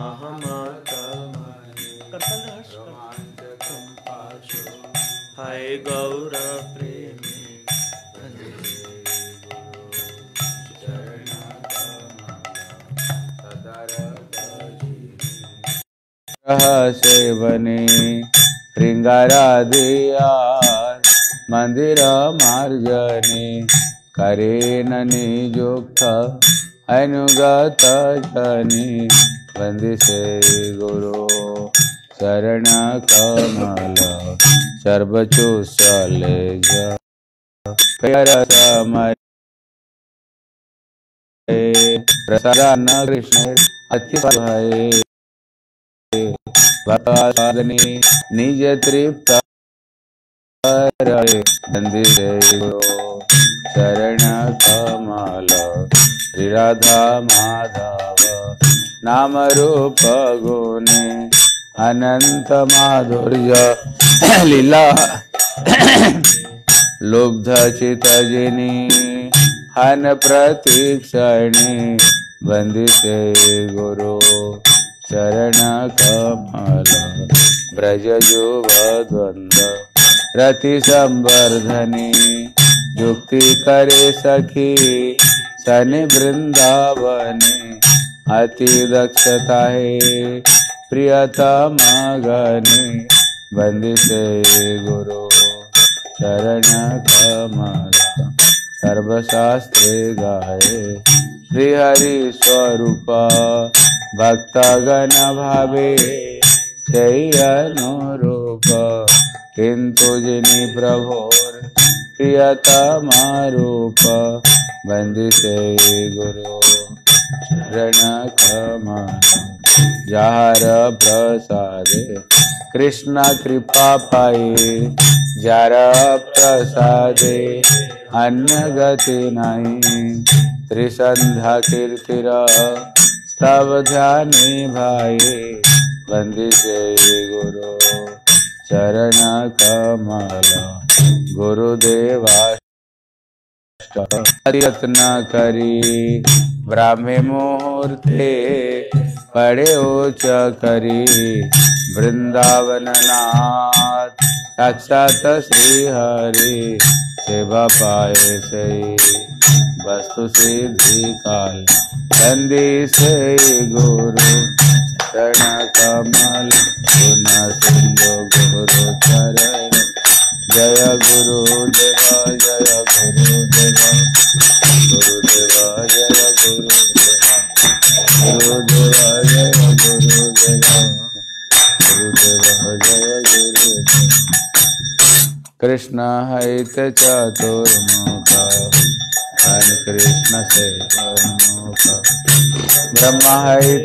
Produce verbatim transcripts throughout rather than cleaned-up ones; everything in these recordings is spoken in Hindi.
हाय गौर प्रेमी सेवने श्रृंगारादियार मंदिर मार्जने करेन नियुक्त अनुगत जने वंदिसे गुरु शरण कमल सर्वचुसले प्रसाद कृष्ण अति भय भक्तादने निज तृप्त वंदिसे गुरु शरण कमल श्री राधा माधव नाम रूप गुणे अनंत माधुर्य लीला लुब्ध चितजिनी हन प्रतीक्षणे वंदिसे गुरु चरण कमल ब्रज युव द्वंद्व रति संवर्धने युक्ति करे सखी सनि वृंदावने अति दक्षता है प्रियतम गणे वंदिसे गुरु चरण कमल सर्वशास्त्रे गाये श्री हरि स्वरूप भक्तगण भावे जय अनुरूप किंतु जिनि प्रभोर प्रियतम रूप वंदिसे गुरु शरण कमल जार प्रसादे कृष्ण कृपा पाए जार प्रसादे अन्य गति नहीं त्रिसंध्या कीर्तिर तब ध्याने भाई वंदिसे गुरु चरण कमल गुरुदेवा यत्न करी ब्राह्मे मुहूर्ते पड़े उच्च करी वृंदावन नाथ साक्षात श्री हरि सेवा पाए से वस्तु सिद्धि काल वंदिसे गुरु चरण कमल गुण सिंधु गुरु चरण जय गुरुदेवा जय गुरुदेवा गुरुदेवा जय गुरुदेवा गुरुदेवा जय गुरुदेवा गुरुदेवा जय गुरुदेवा कृष्ण हैत चतुर्मुख कृष्ण से मुख ब्रह्मा हैत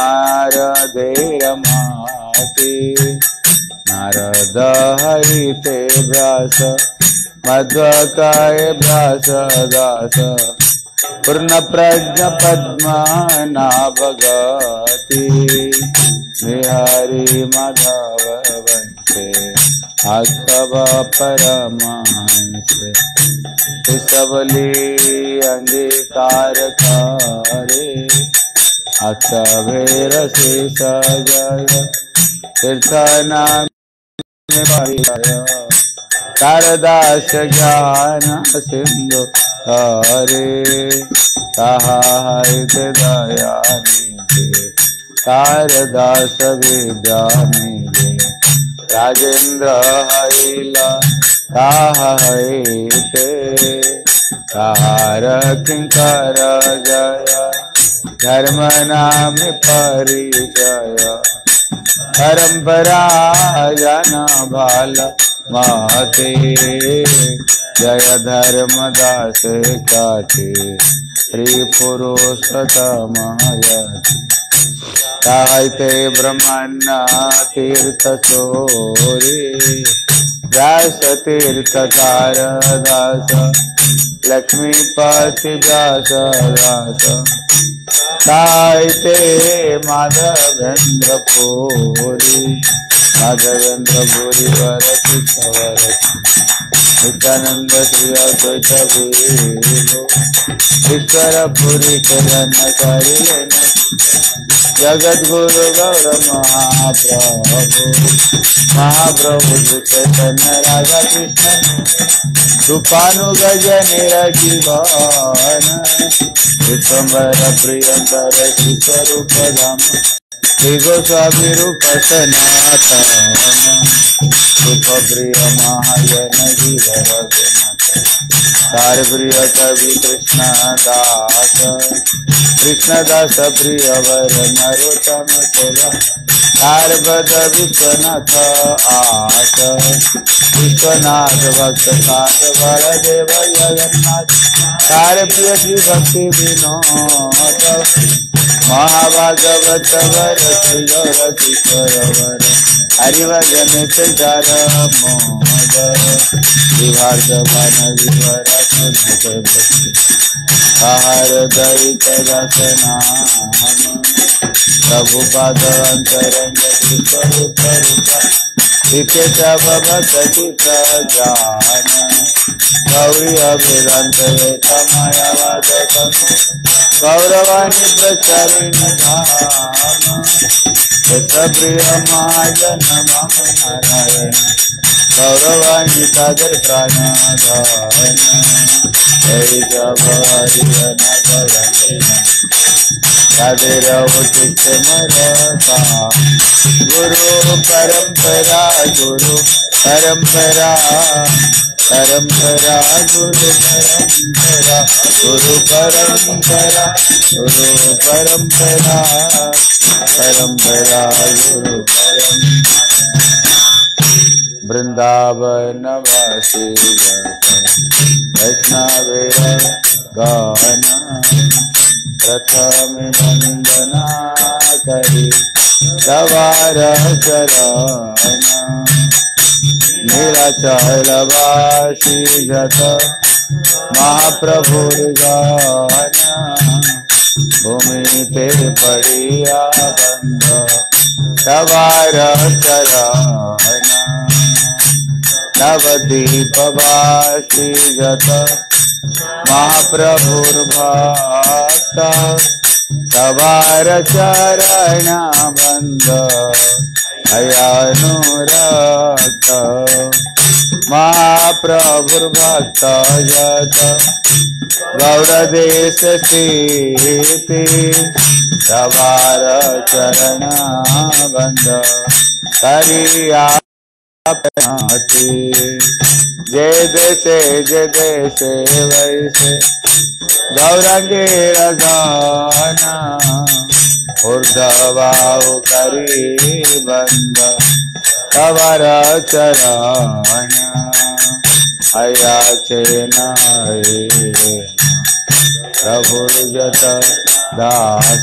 नारदेरमाति नारद हरिते व्यास मध्वकाय व्यास दास पूर्ण प्रज्ञ पद्मा नाभगति बिहारी माधव वंशे अक्षव परमहंस सबली अंगीकार करे अक्षभेर से सजय तीर्थ नाम शारदास ज्ञान सिंधु हरे कहा दया निधे शारदास विद्या मिले राजेंद्र हरिला कहा ते कहार किंकर जय धर्म नाम परिचय परंपरा जन भाल माते जय धर्मदास काते श्री पुरुषोत्तम यति साहित्य ब्रह्मण्य तीर्थ चोरी व्यास तीर्थ तारदास लक्ष्मीपति व्यास दास साहित्य माधवेंद्र पुरी माधवेंद्र पुरी वरति नित्यानंद श्री अद्वैत वीरो ईश्वर पुरी चरण करिले जगत गुरु गौर महाप्रभु महाप्रभु चैतन्य राधा कृष्ण रूपानुगज निरजीवन विश्वम्बर प्रियंकर स्वरूप धाम श्री गोस्वामी रूप सनातन रूप प्रिय महाजन जीव रघुनाथ तार प्रिय कवि कृष्ण दास कृष्ण दास प्रिय वर नरोत्तम सेवा तार बद विश्वनाथ आस विश्वनाथ भक्त कांत बलदेव जगन्नाथ तार प्रिय श्री भक्ति विनोद महाभागवत वर श्री गौर किशोर वर हरिभजन चार मोद विभार्धवन विवर आहार दैत दास नाम प्रभुपाद अंतरंग स्वरूप भक्ति प्रजान गौरी अभिरांत मायावाद गौरवाणी प्रचारिणी धाम प्रिय महाजन मम नारायण गौरवाणी सागर प्राण धन राधे रवचित मरता गुरु परंपरा गुरु परंपरा परंपरा गुरु परंपरा गुरु परंपरा गुरु परंपरा परंपरा गुरु वृंदावन वासी वैष्णवेर गान प्रथम वंदना करी सवार चरण नीलाचलवासी गत महाप्रभुर गान भूमि पे पड़िया बंद सवार चरण नवदीप वासी गत महाप्रभुर भक्त सवार चरण बंद अयानुरक्त महाप्रभुर भक्त जत गौर देश स्थिति सवार चरण बंद करिया जय देशे जय देशे वैसे गौरंगे रगाना ऊर्धवाऊ करी बंद सवार चरण अयाचे प्रभु जत दास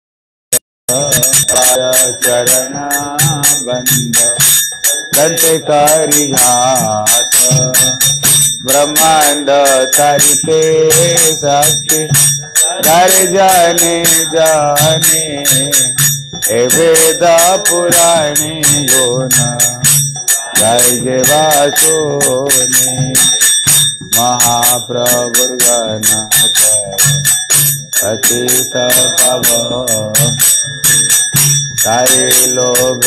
चरण बंद दंते करी घास ब्रह्मांड तारिते साक्षी दर जाने जाने हे वेद पुराणे गुण जय जय वासोने महाप्रभु गण अचित पव सारे लोग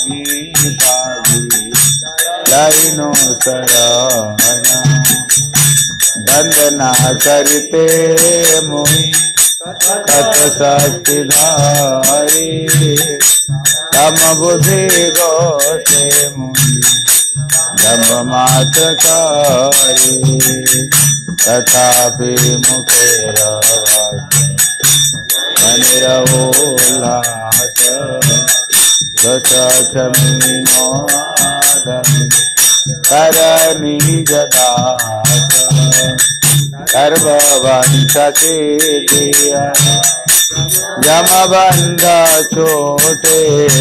लाइनो शरण वंदना करते मोहि कत शक्ति धारी तम बुद्धि गोटे मोहि जब मात करी तथापि मुखे रहोलास दशमीनो करनी जदास सर्ववंशति दिया जमबंध छोटे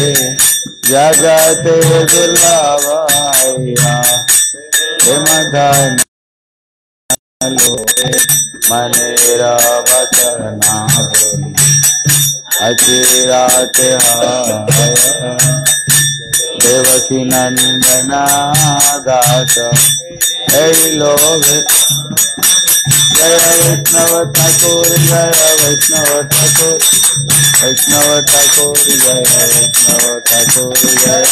जगते दुर्लभया हिमधन लोरे मनेरा वचना बोली अचिरात देवकी नंदना दास हे लोग जय वैष्णव ठाकुर जय वैष्णव ठाकुर वैष्णव ठाकुर जय वैष्णव ठाकुर जय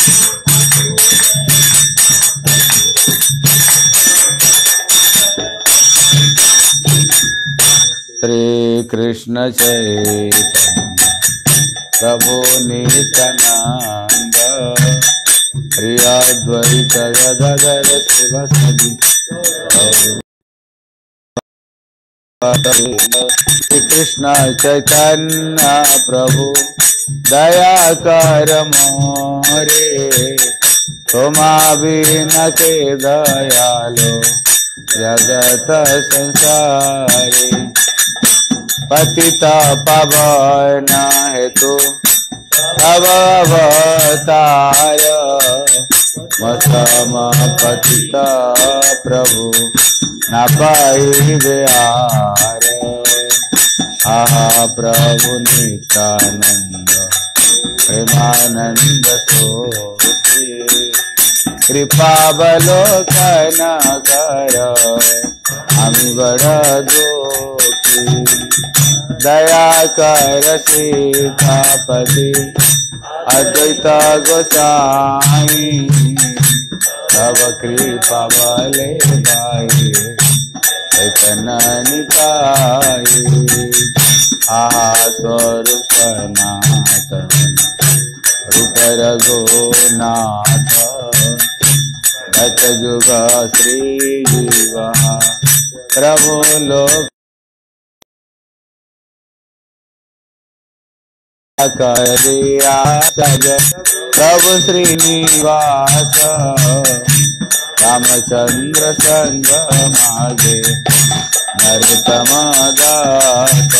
श्री कृष्ण चैतन्य प्रभु नित्यानंद श्री अद्वैत गदाधर शिवासादि श्री कृष्ण चैतन्य प्रभु दया कर मोरे तुमा बिना के दयालो जगत संसारी पतिता पावन हेतु तव अवतार मस्तम पतिता प्रभु न पाई बिहार आहा प्रभु नित्यानंद प्रेमानंद सोती कृपा बलोकन कर हमी बड़ा दुखी दया कर सीतापति अद्वैत गोसाई तब कृपा बले गाई चैतन्य निताई आहा स्वरूप सनातन रूप रघुनाथ भक्त जुग श्री जीवा प्रभु लोक करिया जगत प्रभु श्रीनिवास रामचंद्र संग मागे नरोत्तम दास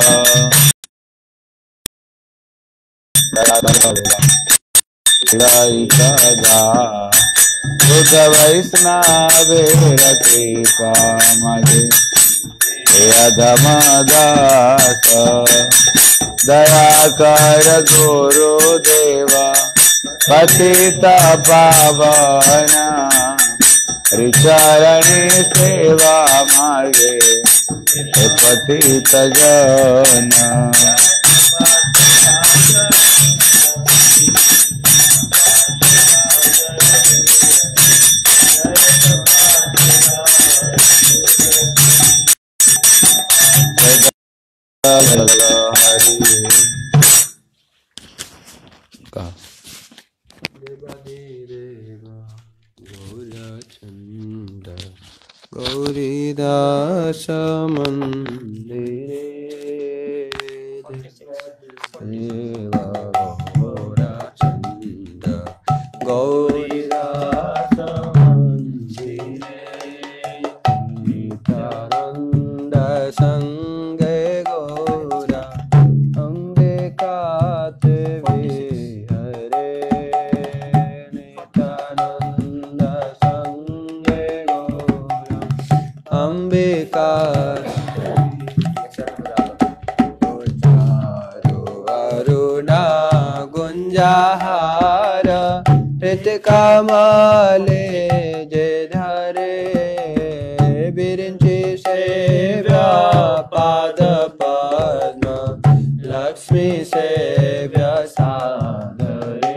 सदा बुद्ध वैष्णवेर कृपा मगे हे अधम दास दया कर गुरुदेवा पतित पावन चरणी सेवा मार्गे हे पतित जन हरि का गौरीदास मंदिरे देवा गौराचंद गौरीदास मंदिरे नित्यानंद संग गौरा अंबिकात विहरे नित्यानंद संग गौरा अंबिका अरुणा गुंजाहार हृत कमले जे धरे बिरंची सेव्या पाद पद्म लक्ष्मी सेव्या सादरे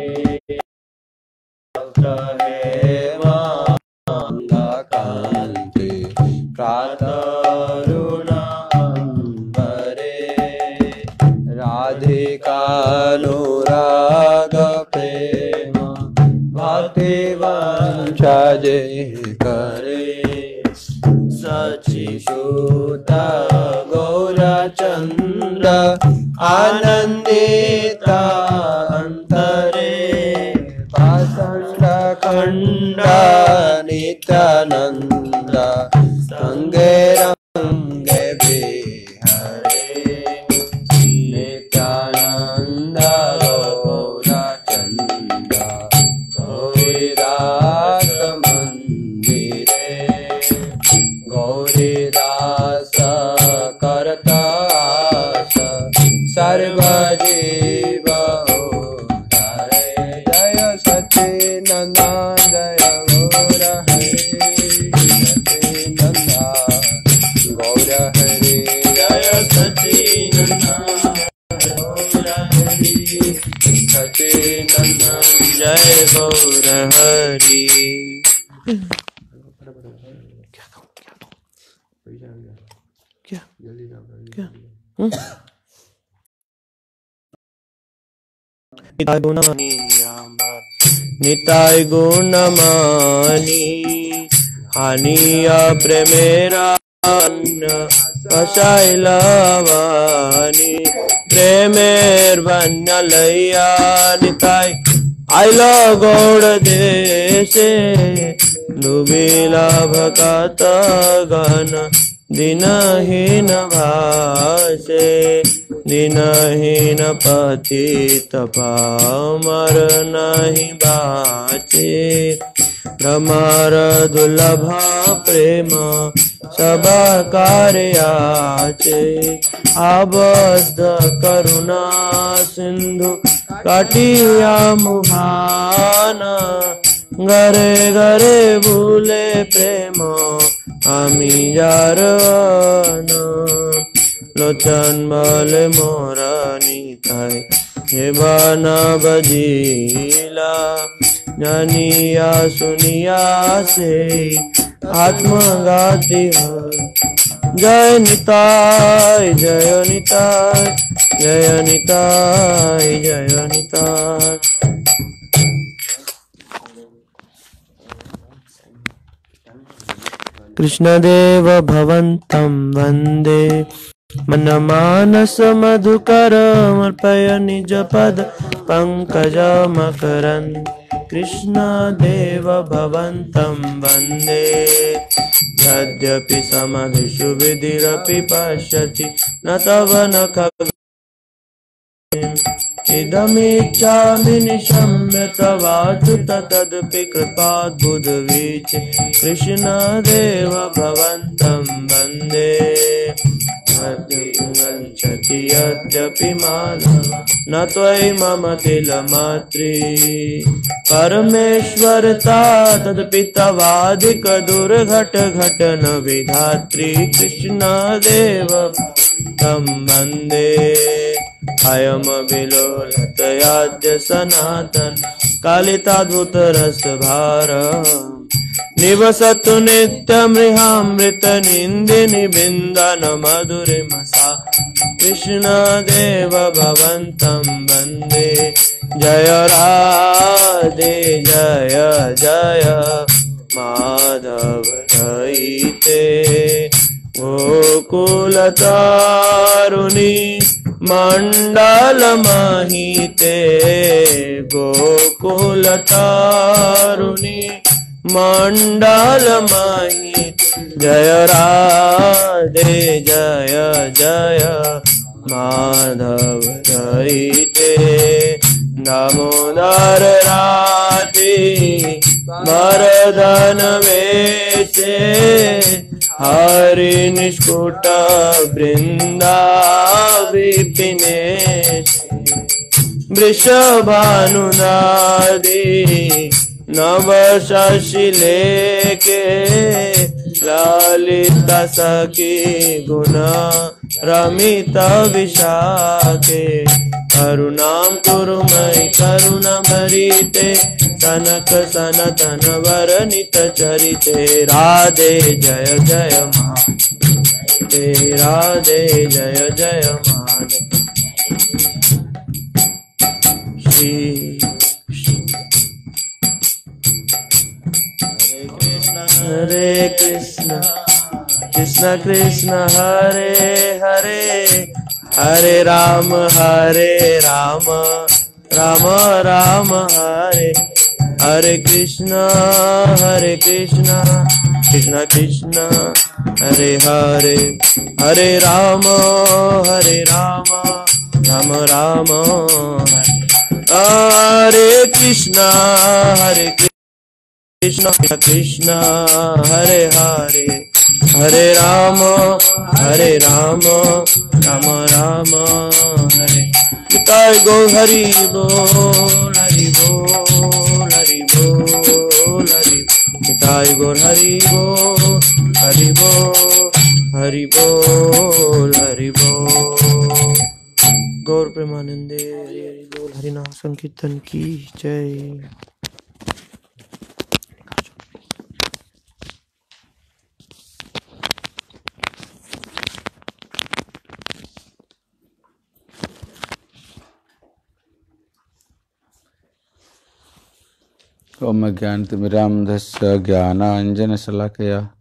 कांति प्रातरुणा अंबरे राधिकानुराग प्रेम भक्ति वंशा जे करे सचिसूत गौरचंद्र आनंदिता अंतरे पाषंड खंड नित्यानंद संगे रंगे बिहरे नित्यानंद गौरचंद गौरीदास मंदिरे गौरीदास करतास सर्व जीव उद्धारे जय सच नंदन जय गौर हरि। क्या क्या निताय गुणमानी निताय गुणमानी हानिया प्रेमेरा कशाइलावानी प्रेमेर बन्या लैया निताय आइला गौड़ देशे डूबिला भकत गण दिनहीन भाषे दिनहीन पतित पामर नहीं बाचे भ्रमर दुर्लभ प्रेम सबा कार्याचे आबद्ध करुणा सिंधु काटिया मुहाना घरे घरे भूले प्रेम आमी जारन लोचन बल मोरा निताय हे बाना बजीला जानिया सुनिया से आत्मघाती हो जय निताय जय निताय जय निताय जय निताय। कृष्णदेव भवन्तं वन्दे मनमानस मधुकरमर्पय निजपद पंकजमकरन् कृष्णदेव भवन्तं वन्दे यद्यपि समाधिषु विधिरपि पश्यति न तव न खगः इदमिच्छामि निशम्य तवाच्युत तदपि कृपात् बुधवीचे कृष्णदेव भवन्तं वन्दे वञ्चति यद्यपि मानव न त्वयि मम तिलमात्री परमेश्वरता तदपि तवाधिक दुर्घट घटन विधात्री कृष्णदेव तं वन्दे अयम विलोलतयाद्य सनातन कालिताद्भुत रस भार निवसतु नित्यमृहामृत निंदिनि बिंदन मधुरिमसा कृष्णदेव भवन्तं वन्दे जय राधे जय जय माधव दयिते गोकुलतारुणी मंडल महिते गोकुलतारुणी मंडल महिते जय राधे जय जय माधव दयिते दामोदर राधे वरदन वेशे हरि निष्कुट वृंदा विपिने वृषभानुनादि नव शशिलेके ललित सखी गुण रमित विशाखे करुणां कुरु मयि करुणा भरिते सनक सनतन वर्णित चरिते राधे जय जय माधव राधे जय जय माधव श्री हरे कृष्ण कृष्ण कृष्ण हरे हरे हरे राम हरे राम राम राम हरे हरे कृष्ण हरे कृष्ण कृष्ण कृष्ण हरे हरे हरे राम हरे राम राम राम हरे कृष्ण हरे कृष्ण कृष्ण हरे हरे हरे राम हरे राम राम राम हरे निताय गो हरि बोल हरि बोल हरि बोल हरि निताय गो हरि बोल हरि बोल हरि बोल हरि बोल गौर प्रेमानंदे हरि हरि बोल हरि कृष्णा संकीर्तन की जय। ओम ज्ञानतिमिरान्धस्य ज्ञानाञ्जनशलाकया